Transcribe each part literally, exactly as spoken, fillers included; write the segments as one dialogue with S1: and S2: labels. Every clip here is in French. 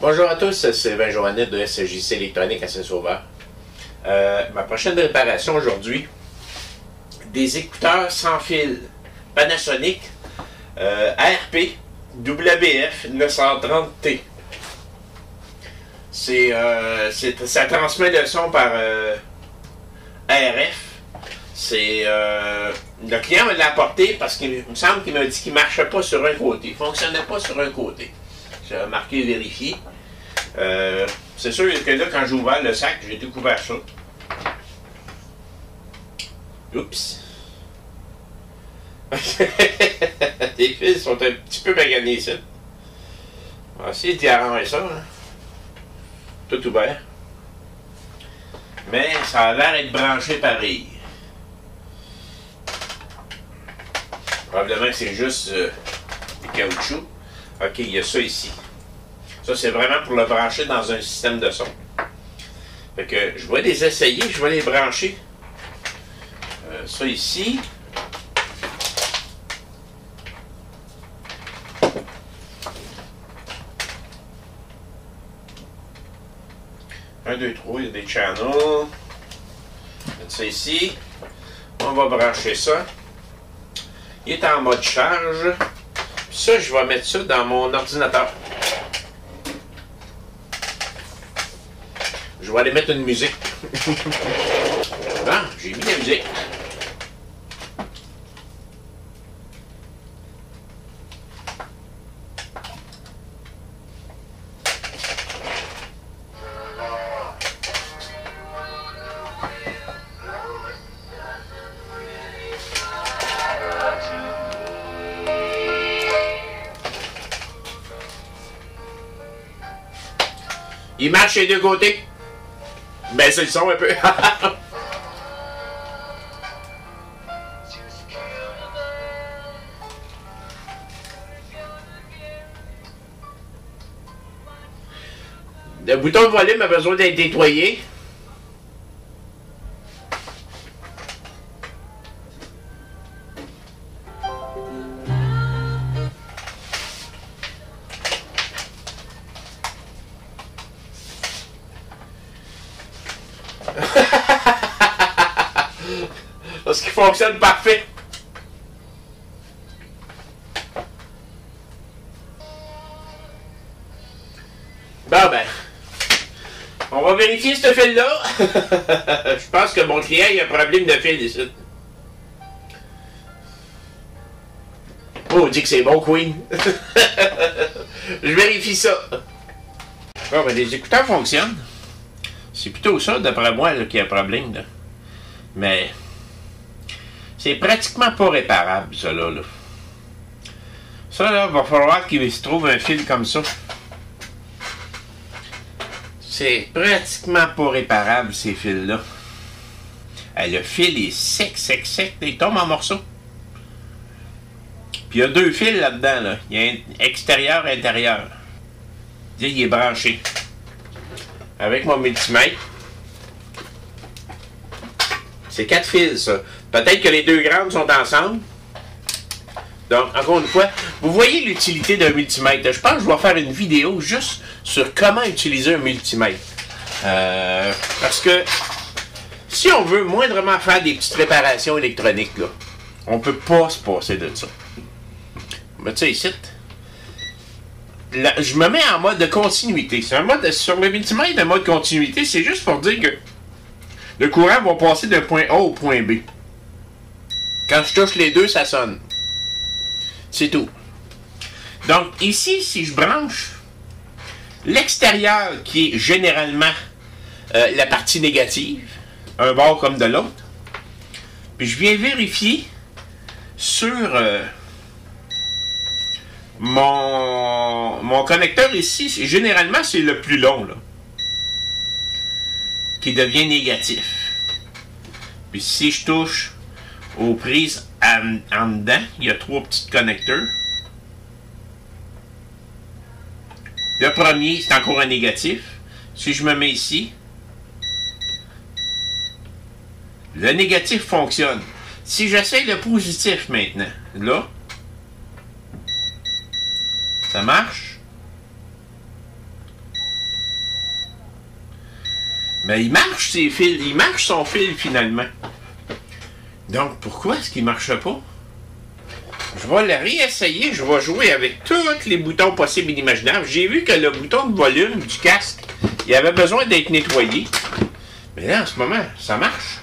S1: Bonjour à tous, c'est Sylvain Joannette de S J C Électronique à Saint-Sauveur. Euh, ma prochaine réparation aujourd'hui, des écouteurs sans fil Panasonic euh, R P W F neuf cent trente T. C'est, euh, ça transmet le son par euh, R F. C'est euh, le client me l'a apporté parce qu'il me semble qu'il m'a dit qu'il ne marchait pas sur un côté. Il ne fonctionnait pas sur un côté. J'ai remarqué et vérifié. Euh, c'est sûr que là, quand j'ai ouvert le sac, j'ai découvert ça. Oups. Les fils sont un petit peu maganés ici. On va essayer d'y arranger ça. Hein. Tout ouvert. Mais ça a l'air d'être branché pareil. Probablement que c'est juste euh, du caoutchouc. Ok, il y a ça ici. Ça, c'est vraiment pour le brancher dans un système de son. Fait que je vais les essayer, je vais les brancher. Euh, ça ici. un, deux, trois, il y a des channels. Mettre ça ici. On va brancher ça. Il est en mode charge. Puis ça, je vais mettre ça dans mon ordinateur. Je vais aller mettre une musique. Ah, j'ai mis la musique. Il marche les deux côtés. Ben, c'est le son un peu. Le bouton de volume a besoin d'être nettoyé. Parce qu'il fonctionne parfait. Bon ben, on va vérifier ce fil-là. Je pense que mon client il a un problème de fil ici. Oh, on dit que c'est bon, Queen. Je vérifie ça. Bon ben, les écouteurs fonctionnent. C'est plutôt ça, d'après moi, là, qui a un problème. Là. Mais c'est pratiquement pas réparable, ça là. là. Ça là, va falloir qu'il se trouve un fil comme ça. C'est pratiquement pas réparable, ces fils-là. Le fil est sec, sec, sec. Il tombe en morceaux. Puis il y a deux fils là-dedans. Là. Il y a un extérieur et intérieur. Il est branché. Avec mon multimètre. C'est quatre fils, ça. Peut-être que les deux grandes sont ensemble. Donc, encore une fois, vous voyez l'utilité d'un multimètre. Je pense que je vais faire une vidéo juste sur comment utiliser un multimètre. Euh, parce que si on veut moindrement faire des petites réparations électroniques, là, on ne peut pas se passer de ça. Mais tu sais, ici, là, je me mets en mode de continuité. C'est un mode, sur le multimètre, un mode continuité, c'est juste pour dire que le courant va passer d'un point A au point B. Quand je touche les deux, ça sonne. C'est tout. Donc, ici, si je branche l'extérieur, qui est généralement euh, la partie négative, un bord comme de l'autre, puis je viens vérifier sur euh, mon, mon connecteur ici, généralement, c'est le plus long, là, qui devient négatif. Puis si je touche aux prises en, en dedans, il y a trois petits connecteurs. Le premier, c'est encore un négatif. Si je me mets ici, le négatif fonctionne. Si j'essaye le positif maintenant, là, ça marche. Mais il marche ses fils, il marche son fil finalement. Donc pourquoi est-ce qu'il marche pas? Je vais le réessayer, je vais jouer avec tous les boutons possibles et inimaginables. J'ai vu que le bouton de volume du casque, il avait besoin d'être nettoyé. Mais là, en ce moment, ça marche.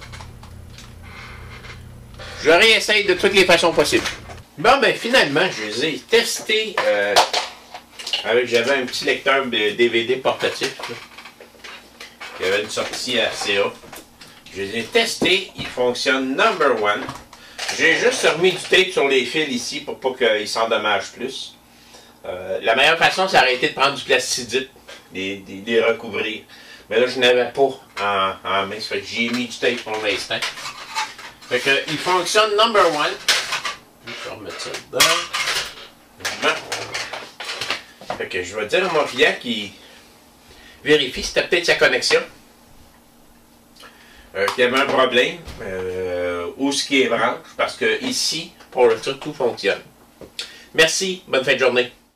S1: Je réessaye de toutes les façons possibles. Bon, ben finalement, je les ai testés. Euh, avec, j'avais un petit lecteur de D V D portatif. Là. Il y avait une sortie à R C A. Je les ai testés. Ils fonctionnent number one. J'ai juste remis du tape sur les fils ici pour pas qu'ils s'endommagent plus. Euh, la meilleure façon, c'est d'arrêter de prendre du plastidite, les, les, les recouvrir. Mais là, je n'avais pas en, en main, ça fait que j'ai mis du tape pour l'instant. Fait que, il fonctionne number one. Je vais remettre ça dedans. Bon. Fait que je vais dire à mon client qu'il vérifie si c'était peut-être sa connexion. Euh, qu'il y avait un problème. Euh, ou ce qui est branche. Parce que ici, pour le truc, tout fonctionne. Merci. Bonne fin de journée.